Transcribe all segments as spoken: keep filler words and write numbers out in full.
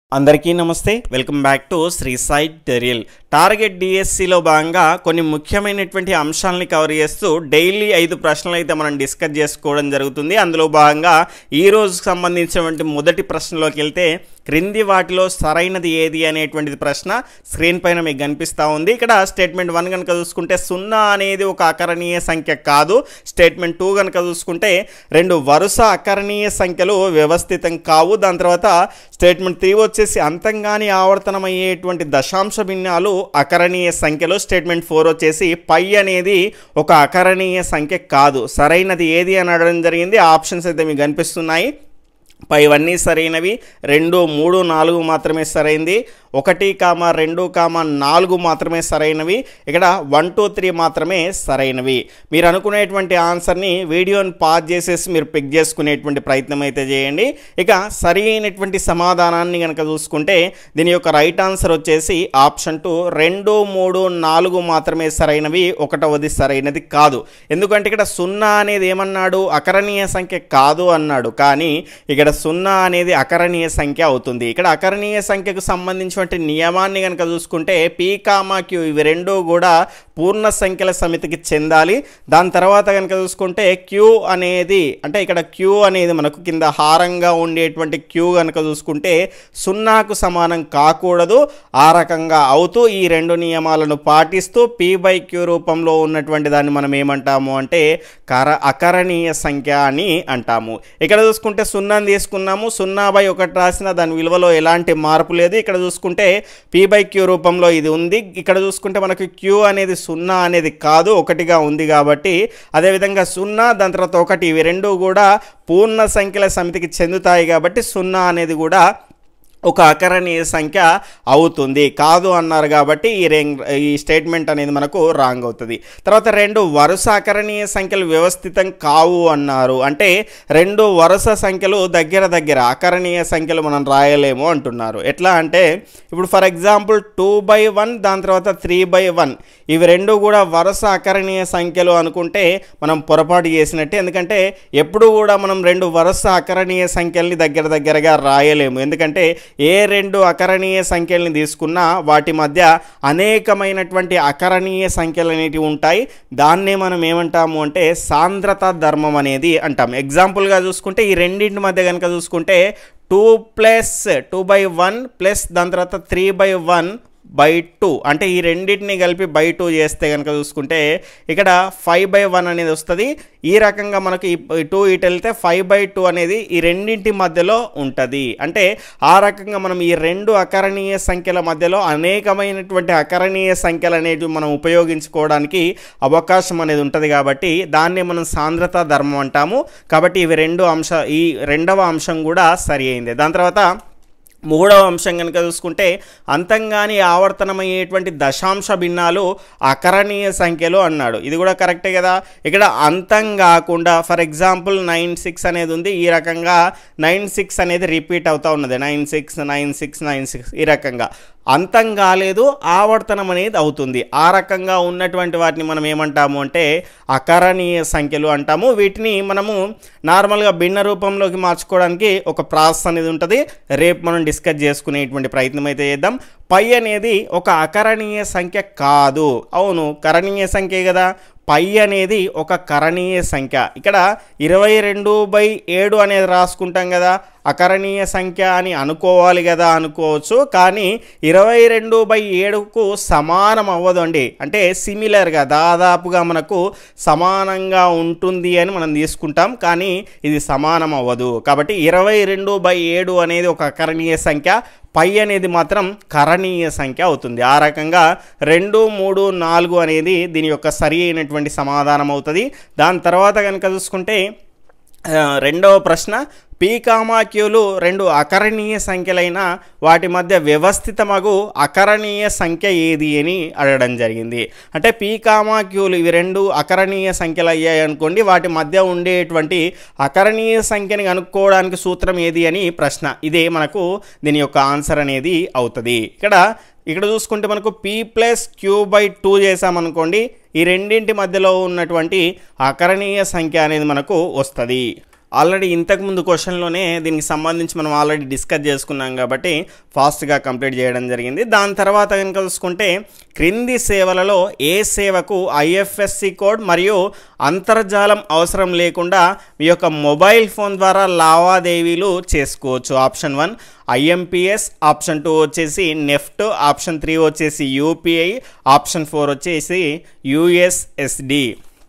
అందరికీ నమస్తే welcome back to Shri Sai tutorial target డిఎస్సిలో భాగంగా కొన్ని ముఖ్యమైనటువంటి అంశాలని కవర్ చేస్తూ డైలీ ఐదు ప్రశ్నలు అయితే మనం డిస్కస్ చేసుకోవడం జరుగుతుంది. అందులో భాగంగా ఈ రోజుకు సంబంధించినటువంటి మొదటి ప్రశ్నలోకి వెళ్తే క్రింది వాటిలో సరైనది ఏది అనేటువంటిది ప్రశ్న స్క్రీన్ పైన మీకు కనిపిస్తూ ఉంది. ఇక్కడ స్టేట్మెంట్ వన్ కనుక చూసుకుంటే సున్నా అనేది ఒక అకరణీయ సంఖ్య కాదు. స్టేట్మెంట్ టూ కనుక చూసుకుంటే రెండు వరుస అకరణీయ సంఖ్యలు వ్యవస్థితం కావు. దాని తర్వాత స్టేట్మెంట్ త్రీ వచ్చేసి అంతంగాని ఆవర్తనమయ్యేటువంటి దశాంశ భిన్నాలు అకరణీయ సంఖ్యలు. స్టేట్మెంట్ ఫోర్ వచ్చేసి పై అనేది ఒక అకరణీయ సంఖ్య కాదు. సరైనది ఏది అని అడగడం జరిగింది. ఆప్షన్స్ అయితే మీకు కనిపిస్తున్నాయి. పైవన్నీ సరైనవి. రెండు మూడు నాలుగు మాత్రమే సరైంది. ఒకటి కామ రెండు కామ నాలుగు మాత్రమే సరైనవి. ఇక్కడ వన్ టూ త్రీ మాత్రమే సరైనవి. మీరు అనుకునేటువంటి ఆన్సర్ని వీడియోని పాజ్ చేసేసి మీరు పిక్ చేసుకునేటువంటి ప్రయత్నం అయితే చేయండి. ఇక సరి అయినటువంటి సమాధానాన్ని కనుక చూసుకుంటే దీని యొక్క రైట్ ఆన్సర్ వచ్చేసి ఆప్షన్ టూ రెండు మూడు నాలుగు మాత్రమే సరైనవి. ఒకటవది సరైనది కాదు. ఎందుకంటే ఇక్కడ సున్నా అనేది ఏమన్నాడు, అకరణీయ సంఖ్య కాదు అన్నాడు. కానీ ఇక్కడ సున్నా అనేది అకరణీయ సంఖ్య అవుతుంది. ఇక్కడ అకరణీయ సంఖ్యకు సంబంధించినటువంటి నియమాన్ని కనుక చూసుకుంటే పీ కామా క్యూ ఇవి రెండు కూడా పూర్ణ సంఖ్యల సమితికి చెందాలి. దాని తర్వాత కనుక చూసుకుంటే క్యూ అనేది అంటే ఇక్కడ క్యూ అనేది మనకు కింద హారంగా ఉండేటువంటి క్యూ కనుక చూసుకుంటే సున్నాకు సమానం కాకూడదు. ఆ రకంగా అవుతూ ఈ రెండు నియమాలను పాటిస్తూ పీ బై క్యూ రూపంలో ఉన్నటువంటి దాన్ని మనం ఏమంటాము అంటే కర అకరణీయ సంఖ్య అని అంటాము. ఇక్కడ చూసుకుంటే సున్నాని తీసుకున్నాము. సున్నా బై ఒకటి రాసిన దాని విలువలో ఎలాంటి మార్పు లేదు. ఇక్కడ చూసుకుంటే పీ బై క్యూ రూపంలో ఇది ఉంది. ఇక్కడ చూసుకుంటే మనకు క్యూ అనేది సున్నా అనేది కాదు, ఒకటిగా ఉంది కాబట్టి అదేవిధంగా సున్నా దాని తర్వాత ఒకటి ఇవి రెండు కూడా పూర్ణ సంఖ్యల సమితికి చెందుతాయి కాబట్టి సున్నా అనేది కూడా ఒక అకరణీయ సంఖ్య అవుతుంది. కాదు అన్నారు కాబట్టి ఈ రేంగ్ ఈ స్టేట్మెంట్ అనేది మనకు రాంగ్ అవుతుంది. తర్వాత రెండు వరుస అకరణీయ సంఖ్యలు వ్యవస్థితం కావు అన్నారు. అంటే రెండు వరుస సంఖ్యలు దగ్గర దగ్గర అకరణీయ సంఖ్యలు మనం రాయలేము అంటున్నారు. ఎట్లా అంటే ఇప్పుడు for example two by one దాని తర్వాత త్రీ బై వన్ ఇవి రెండు కూడా వరుస అకరణీయ సంఖ్యలు అనుకుంటే మనం పొరపాటు చేసినట్టే. ఎందుకంటే ఎప్పుడు కూడా మనం రెండు వరుస అకరణీయ సంఖ్యల్ని దగ్గర దగ్గరగా రాయలేము. ఎందుకంటే ఏ రెండు అకరణీయ సంఖ్యల్ని తీసుకున్నా వాటి మధ్య అనేకమైనటువంటి అకరణీయ సంఖ్యలు అనేటివి ఉంటాయి. దాన్నే మనం ఏమంటాము అంటే సాంద్రత ధర్మం అనేది అంటాం. ఎగ్జాంపుల్గా చూసుకుంటే ఈ రెండింటి మధ్య కనుక చూసుకుంటే two plus two by one plus దాని తర్వాత three by one by two అంటే ఈ రెండింటిని కలిపి బై టూ చేస్తే కనుక చూసుకుంటే ఇక్కడ ఫైవ్ బై వన్ అనేది వస్తుంది. ఈ రకంగా మనకు ఈ టూ ఇటు వెళ్తే ఫైవ్ బై టూ అనేది ఈ రెండింటి మధ్యలో ఉంటుంది. అంటే ఆ రకంగా మనం ఈ రెండు అకరణీయ సంఖ్యల మధ్యలో అనేకమైనటువంటి అకరణీయ సంఖ్యలు అనేవి మనం ఉపయోగించుకోవడానికి అవకాశం అనేది ఉంటుంది. కాబట్టి దాన్ని మనం సాంద్రత ధర్మం అంటాము. కాబట్టి ఇవి రెండు అంశ ఈ రెండవ అంశం కూడా సరి అయింది. దాని తర్వాత మూడవ అంశం కనుక చూసుకుంటే అంతంగాని ఆవర్తనమయ్యేటువంటి దశాంశ భిన్నాలు అకరణీయ సంఖ్యలు అన్నాడు. ఇది కూడా కరెక్టే కదా. ఇక్కడ అంతం కాకుండా ఫర్ ఎగ్జాంపుల్ నైన్ సిక్స్ అనేది ఉంది. ఈ రకంగా నైన్ సిక్స్ అనేది రిపీట్ అవుతూ ఉన్నది. Nine six nine six nine six ఈ రకంగా అంతం కాలేదు, ఆవర్తనం అనేది అవుతుంది. ఆ రకంగా ఉన్నటువంటి వాటిని మనం ఏమంటాము అంటే అకరణీయ సంఖ్యలు అంటాము. వీటిని మనము నార్మల్గా భిన్న రూపంలోకి మార్చుకోవడానికి ఒక ప్రాసెస్ అనేది ఉంటుంది. రేపు మనం డిస్కస్ చేసుకునేటువంటి ప్రయత్నం అయితే చేద్దాం. పై అనేది ఒక అకరణీయ సంఖ్య కాదు. అవును, కరణీయ సంఖ్య కదా. పై అనేది ఒక కరణీయ సంఖ్య. ఇక్కడ ఇరవై రెండు బై ఏడు అనేది రాసుకుంటాం కదా, అకరణీయ సంఖ్య అని అనుకోవాలి కదా, అనుకోవచ్చు. కానీ ఇరవై రెండు బై ఏడుకు సమానం అవ్వదు అండి. అంటే సిమిలర్గా దాదాపుగా మనకు సమానంగా ఉంటుంది అని మనం తీసుకుంటాం. కానీ ఇది సమానం అవ్వదు. కాబట్టి ఇరవై రెండు బై ఏడు అనేది ఒక అకరణీయ సంఖ్య, పై అనేది మాత్రం కరణీయ సంఖ్య అవుతుంది. ఆ రకంగా రెండు మూడు నాలుగు అనేది దీని యొక్క సరి అయినటువంటి సమాధానం అవుతుంది. దాని తర్వాత కనుక చూసుకుంటే రెండవ ప్రశ్న పీ కామా క్యూలు రెండు అకరణీయ సంఖ్యలైన వాటి మధ్య వ్యవస్థితమగు అకరణీయ సంఖ్య ఏది అని అడగడం జరిగింది. అంటే పీ కామా క్యూలు ఇవి రెండు అకరణీయ సంఖ్యలు అయ్యాయి అనుకోండి. వాటి మధ్య ఉండేటువంటి అకరణీయ సంఖ్యని కనుక్కోవడానికి సూత్రం ఏది అని ప్రశ్న. ఇదే మనకు దీని యొక్క ఆన్సర్ అనేది అవుతుంది. ఇక్కడ ఇక్కడ చూసుకుంటే మనకు P plus Q by two చేసామనుకోండి, ఈ రెండింటి మధ్యలో ఉన్నటువంటి అకరణీయ సంఖ్య అనేది మనకు వస్తుంది. ఆల్రెడీ ఇంతకుముందు క్వశ్చన్లోనే దీనికి సంబంధించి మనం ఆల్రెడీ డిస్కస్ చేసుకున్నాం కాబట్టి ఫాస్ట్గా కంప్లీట్ చేయడం జరిగింది. దాని తర్వాత కనుక చూసుకుంటే క్రింది సేవలలో ఏ సేవకు ఐఎఫ్ఎస్సి కోడ్ మరియు అంతర్జాలం అవసరం లేకుండా మీ యొక్క మొబైల్ ఫోన్ ద్వారా లావాదేవీలు చేసుకోవచ్చు? Option one IMPS, option two వచ్చేసి నెఫ్ట్, ఆప్షన్ త్రీ వచ్చేసి యూపీఐ, ఆప్షన్ ఫోర్ వచ్చేసి యూఎస్ఎస్డి.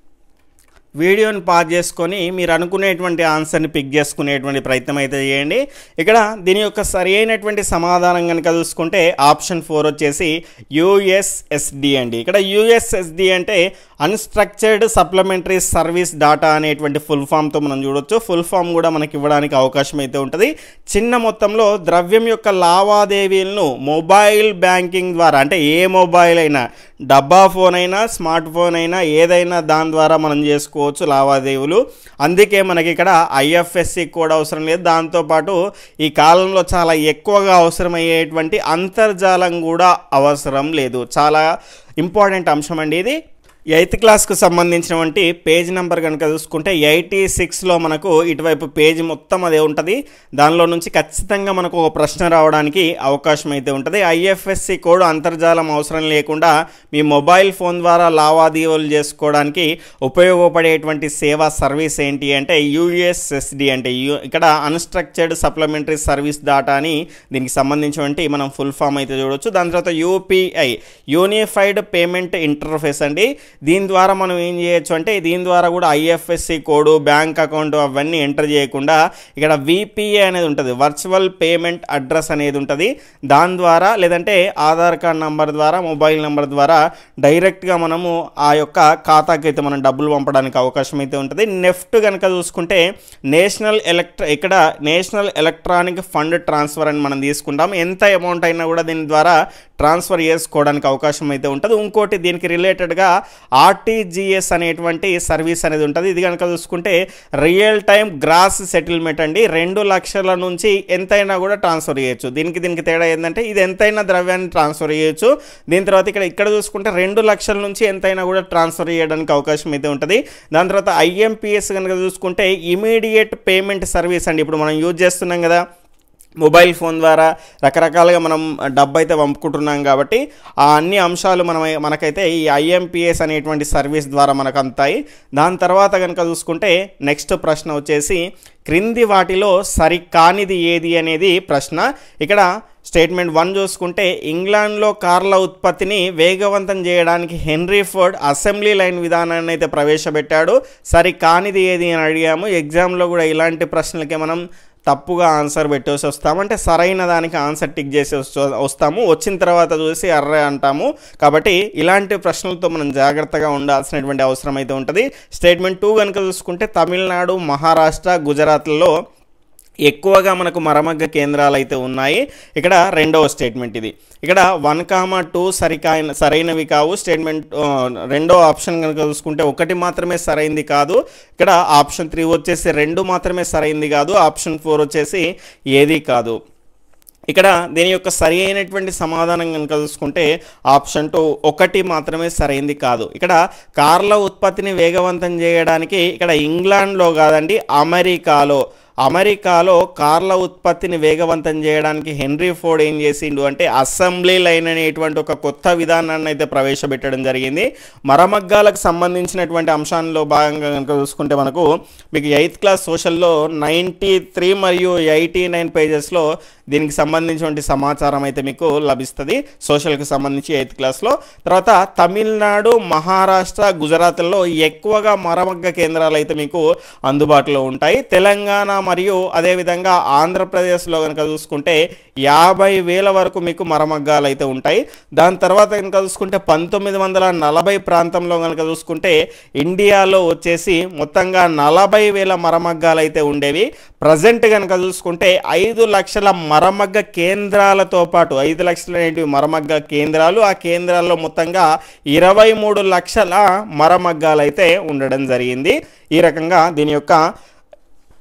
వీడియోని పాజ్ చేసుకొని మీరు అనుకునేటువంటి ఆన్సర్ని పిక్ చేసుకునేటువంటి ప్రయత్నం అయితే చేయండి. ఇక్కడ దీని యొక్క సరి అయినటువంటి సమాధానం కనుక చూసుకుంటే ఆప్షన్ ఫోర్ వచ్చేసి యూఎస్ఎస్డి అండి. ఇక్కడ యూఎస్ఎస్డి అంటే అన్స్ట్రక్చర్డ్ సప్లిమెంటరీ సర్వీస్ డాటా అనేటువంటి ఫుల్ ఫామ్తో మనం చూడొచ్చు. ఫుల్ ఫామ్ కూడా మనకి ఇవ్వడానికి అవకాశం అయితే ఉంటుంది. చిన్న మొత్తంలో ద్రవ్యం యొక్క లావాదేవీలను మొబైల్ బ్యాంకింగ్ ద్వారా, అంటే ఏ మొబైల్ అయినా, డబ్బా ఫోన్ అయినా, స్మార్ట్ ఫోన్ అయినా, ఏదైనా దాని ద్వారా మనం చేసుకోవచ్చు లావాదేవీలు. అందుకే మనకి ఇక్కడ ఐఎఫ్ఎస్సి కోడ్ అవసరం లేదు. దాంతోపాటు ఈ కాలంలో చాలా ఎక్కువగా అవసరమయ్యేటువంటి అంతర్జాలం కూడా అవసరం లేదు. చాలా ఇంపార్టెంట్ అంశం అండి ఇది. ఎయిత్ క్లాస్కు సంబంధించినటువంటి పేజ్ నెంబర్ కనుక చూసుకుంటే ఎయిటీ సిక్స్లో మనకు ఇటువైపు పేజ్ మొత్తం అదే ఉంటుంది. దానిలో నుంచి ఖచ్చితంగా మనకు ఒక ప్రశ్న రావడానికి అవకాశం అయితే ఉంటుంది. ఐఎఫ్ఎస్సి కోడ్ అంతర్జాలం అవసరం లేకుండా మీ మొబైల్ ఫోన్ ద్వారా లావాదేవీలు చేసుకోవడానికి ఉపయోగపడేటువంటి సేవా సర్వీస్ ఏంటి అంటే యూఎస్ఎస్డి అంటే యూ ఇక్కడ అన్స్ట్రక్చర్డ్ సప్లిమెంటరీ సర్వీస్ డాటా అని దీనికి సంబంధించినటువంటి మనం ఫుల్ ఫామ్ అయితే చూడవచ్చు. దాని తర్వాత యూపీఐ యూనిఫైడ్ పేమెంట్ ఇంటర్ఫేస్ అండి. దీని ద్వారా మనం ఏం చేయొచ్చు అంటే దీని ద్వారా కూడా ఐఎఫ్ఎస్సి కోడ్, బ్యాంక్ అకౌంట్ అవన్నీ ఎంటర్ చేయకుండా ఇక్కడ విపిఏ అనేది ఉంటుంది, వర్చువల్ పేమెంట్ అడ్రస్ అనేది ఉంటుంది. దాని ద్వారా లేదంటే ఆధార్ కార్డ్ నెంబర్ ద్వారా, మొబైల్ నెంబర్ ద్వారా డైరెక్ట్గా మనము ఆ యొక్క ఖాతాకి అయితే మనం డబ్బులు పంపడానికి అవకాశం అయితే ఉంటుంది. నెఫ్ట్ కనుక చూసుకుంటే నేషనల్ ఎలక్ట్ర ఇక్కడ నేషనల్ ఎలక్ట్రానిక్ ఫండ్ ట్రాన్స్ఫర్ అని మనం తీసుకుంటాం. ఎంత అమౌంట్ అయినా కూడా దీని ద్వారా ట్రాన్స్ఫర్ చేసుకోవడానికి అవకాశం అయితే ఉంటుంది. ఇంకోటి దీనికి రిలేటెడ్గా ఆర్టీజీఎస్ అనేటువంటి సర్వీస్ అనేది ఉంటుంది. ఇది కనుక చూసుకుంటే రియల్ టైమ్ గ్రాస్ సెటిల్మెంట్ అండి. రెండు లక్షల నుంచి ఎంతైనా కూడా ట్రాన్స్ఫర్ చేయొచ్చు. దీనికి దీనికి తేడా ఏంటంటే ఇది ఎంతైనా ద్రవ్యాన్ని ట్రాన్స్ఫర్ చేయొచ్చు. దీని తర్వాత ఇక్కడ ఇక్కడ చూసుకుంటే రెండు లక్షల నుంచి ఎంతైనా కూడా ట్రాన్స్ఫర్ చేయడానికి అవకాశం అయితే ఉంటుంది. దాని తర్వాత ఐఎంపిఎస్ కనుక చూసుకుంటే ఇమీడియట్ పేమెంట్ సర్వీస్ అండి. ఇప్పుడు మనం యూజ్ చేస్తున్నాం కదా మొబైల్ ఫోన్ ద్వారా రకరకాలుగా మనం డబ్బు అయితే పంపుకుంటున్నాం కాబట్టి ఆ అన్ని అంశాలు మనం మనకైతే ఈ ఐఎంపిఎస్ అనేటువంటి సర్వీస్ ద్వారా మనకు అందుతాయి. దాని తర్వాత కనుక చూసుకుంటే నెక్స్ట్ ప్రశ్న వచ్చేసి క్రింది వాటిలో సరికానిది ఏది అనేది ప్రశ్న. ఇక్కడ స్టేట్మెంట్ వన్ చూసుకుంటే ఇంగ్లాండ్లో కార్ల ఉత్పత్తిని వేగవంతం చేయడానికి హెన్రీ ఫోర్డ్ అసెంబ్లీ లైన్ విధానాన్ని అయితే ప్రవేశపెట్టాడు. సరికానిది ఏది అని అడిగాము. ఎగ్జామ్లో కూడా ఇలాంటి ప్రశ్నలకే మనం తప్పుగా ఆన్సర్ పెట్టేసి వస్తాము, అంటే సరైన దానికి ఆన్సర్ టిక్ చేసి వస్తాము. వచ్చిన తర్వాత చూసి అర్రే అంటాము. కాబట్టి ఇలాంటి ప్రశ్నలతో మనం జాగ్రత్తగా ఉండాల్సినటువంటి అవసరం అయితే ఉంటుంది. స్టేట్మెంట్ టూ కనుక చూసుకుంటే తమిళనాడు, మహారాష్ట్ర, గుజరాత్లలో ఎక్కువగా మనకు మరమగ్గ కేంద్రాలు అయితే ఉన్నాయి. ఇక్కడ రెండవ స్టేట్మెంట్ ఇది. ఇక్కడ వన్ కామా టూ సరికాయ సరైనవి కావు. స్టేట్మెంట్ రెండో ఆప్షన్ కనుక చూసుకుంటే ఒకటి మాత్రమే సరైంది కాదు. ఇక్కడ ఆప్షన్ త్రీ వచ్చేసి రెండు మాత్రమే సరైంది కాదు. ఆప్షన్ ఫోర్ వచ్చేసి ఏది కాదు. ఇక్కడ దీని యొక్క సరి అయినటువంటి సమాధానం కనుక చూసుకుంటే ఆప్షన్ టూ ఒకటి మాత్రమే సరైంది కాదు. ఇక్కడ కార్ల ఉత్పత్తిని వేగవంతం చేయడానికి ఇక్కడ ఇంగ్లాండ్లో కాదండి అమెరికాలో అమెరికాలో కార్ల ఉత్పత్తిని వేగవంతం చేయడానికి హెన్రీ ఫోర్డ్ ఏం చేసిండు అంటే అసెంబ్లీ లైన్ అనేటువంటి ఒక కొత్త విధానాన్ని అయితే ప్రవేశపెట్టడం జరిగింది. మరమగ్గాలకు సంబంధించినటువంటి అంశాల్లో భాగంగా కనుక చూసుకుంటే మనకు మీకు ఎయిత్ క్లాస్ సోషల్లో నైంటీ త్రీ మరియు ఎయిటీ నైన్ పేజెస్లో దీనికి సంబంధించినటువంటి సమాచారం అయితే మీకు లభిస్తుంది సోషల్కి సంబంధించి ఎయిత్ క్లాస్లో. తర్వాత తమిళనాడు, మహారాష్ట్ర, గుజరాత్లో ఎక్కువగా మరమగ్గ కేంద్రాలు అయితే మీకు అందుబాటులో ఉంటాయి. తెలంగాణ మరియు అదేవిధంగా ఆంధ్రప్రదేశ్లో కనుక చూసుకుంటే యాభై వేల వరకు మీకు మరమగ్గాలు అయితే ఉంటాయి. దాని తర్వాత కనుక చూసుకుంటే పంతొమ్మిది వందల నలభై ప్రాంతంలో కనుక చూసుకుంటే ఇండియాలో వచ్చేసి మొత్తంగా నలభై వేల మరమగ్గాలు అయితే ఉండేవి. ప్రజెంట్ కనుక చూసుకుంటే ఐదు లక్షల మరమగ్గ కేంద్రాలతో పాటు ఐదు లక్షల మరమగ్గ కేంద్రాలు, ఆ కేంద్రాల్లో మొత్తంగా ఇరవై మూడు లక్షల మరమగ్గాలు అయితే ఉండడం జరిగింది. ఈ రకంగా దీని యొక్క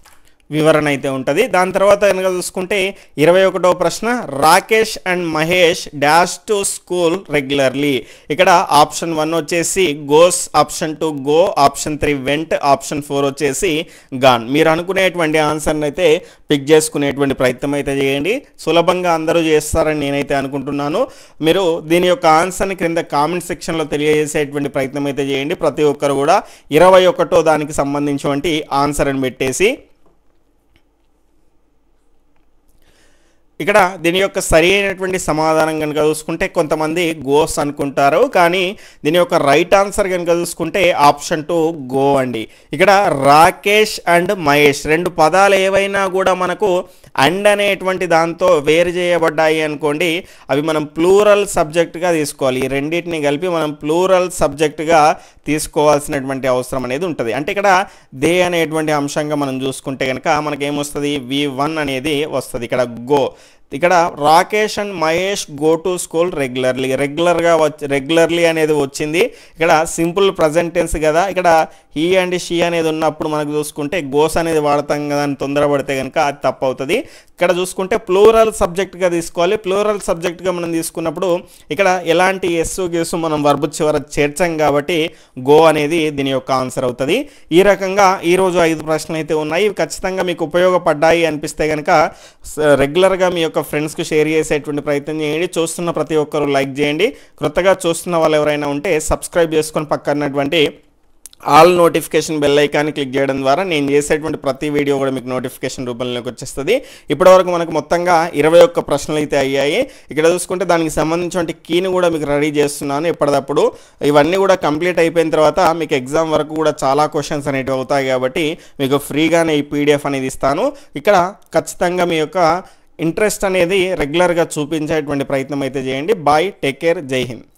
వివరణ అయితే ఉంటుంది. దాని తర్వాత కనుక చూసుకుంటే ఇరవై ఒకటో ప్రశ్న Rakesh and Mahesh dash to school regularly. ఇక్కడ ఆప్షన్ వన్ వచ్చేసి goes, option two go, option three went, option four వచ్చేసి గాన్. మీరు అనుకునేటువంటి ఆన్సర్ని అయితే పిక్ చేసుకునేటువంటి ప్రయత్నం అయితే చేయండి. సులభంగా అందరూ చేస్తారని నేనైతే అనుకుంటున్నాను. మీరు దీని యొక్క ఆన్సర్ని క్రింద కామెంట్ సెక్షన్లో తెలియజేసేటువంటి ప్రయత్నం అయితే చేయండి. ప్రతి ఒక్కరు కూడా ఇరవై ఒకటో దానికి సంబంధించినటువంటి ఆన్సర్ అని పెట్టేసి ఇక్కడ దీని యొక్క సరి అయినటువంటి సమాధానం కనుక చూసుకుంటే కొంతమంది గోస్ అనుకుంటారు, కానీ దీని యొక్క రైట్ ఆన్సర్ కనుక చూసుకుంటే ఆప్షన్ టూ గో అండి. ఇక్కడ రాకేష్ అండ్ మహేష్ రెండు పదాలు ఏవైనా కూడా మనకు అండ్ అనేటువంటి దాంతో వేరు చేయబడ్డాయి అనుకోండి, అవి మనం ప్లూరల్ సబ్జెక్టుగా తీసుకోవాలి. ఈ రెండింటిని కలిపి మనం ప్లూరల్ సబ్జెక్టుగా తీసుకోవాల్సినటువంటి అవసరం అనేది ఉంటుంది. అంటే ఇక్కడ దే అనేటువంటి అంశంగా మనం చూసుకుంటే కనుక మనకేమొస్తుంది, వి వన్ అనేది వస్తుంది. ఇక్కడ గో, ఇక్కడ Rakesh and Mahesh go to school regularly, రెగ్యులర్గా వచ్చి రెగ్యులర్లీ అనేది వచ్చింది. ఇక్కడ సింపుల్ ప్రజెంట్ టెన్స్ కదా, ఇక్కడ హీ అండ్ షీ అనేది ఉన్నప్పుడు మనకు చూసుకుంటే గోస్ అనేది వాడతాం కదా అని తొందరపడితే కనుక అది తప్పు అవుతుంది. ఇక్కడ చూసుకుంటే ప్లూరల్ సబ్జెక్ట్గా తీసుకోవాలి. ప్లూరల్ సబ్జెక్ట్గా మనం తీసుకున్నప్పుడు ఇక్కడ ఎలాంటి ఎస్సు గేసు మనం వర్బ్ చివర చేర్చాం కాబట్టి గో అనేది దీని యొక్క ఆన్సర్ అవుతుంది. ఈ రకంగా ఈరోజు ఐదు ప్రశ్నలు అయితే ఉన్నాయి. ఇవి ఖచ్చితంగా మీకు ఉపయోగపడ్డాయి అనిపిస్తే కనుక రెగ్యులర్గా మీ యొక్క ఫ్రెండ్స్కి షేర్ చేసేటువంటి ప్రయత్నం చేయండి. చూస్తున్న ప్రతి ఒక్కరు లైక్ చేయండి. కొత్తగా చూస్తున్న వాళ్ళు ఎవరైనా ఉంటే సబ్స్క్రైబ్ చేసుకొని పక్కనటువంటి ఆల్ నోటిఫికేషన్ బెల్ ఐకాన్ని క్లిక్ చేయడం ద్వారా నేను చేసేటువంటి ప్రతి వీడియో కూడా మీకు నోటిఫికేషన్ రూపంలోకి వచ్చేస్తుంది. ఇప్పటివరకు మనకు మొత్తంగా ఇరవై ఒక్క ప్రశ్నలు అయితే అయ్యాయి. ఇక్కడ చూసుకుంటే దానికి సంబంధించిన కీని కూడా మీకు రెడీ చేస్తున్నాను ఎప్పటికప్పుడు. ఇవన్నీ కూడా కంప్లీట్ అయిపోయిన తర్వాత మీకు ఎగ్జామ్ వరకు కూడా చాలా క్వశ్చన్స్ అనేవి అవుతాయి కాబట్టి మీకు ఫ్రీగానే ఈ పీడిఎఫ్ అనేది ఇస్తాను. ఇక్కడ ఖచ్చితంగా మీ యొక్క ఇంట్రెస్ట్ అనేది రెగ్యులర్గా చూపించేటువంటి ప్రయత్నం అయితే చేయండి. బాయ్, టేక్ కేర్, జై హింద్.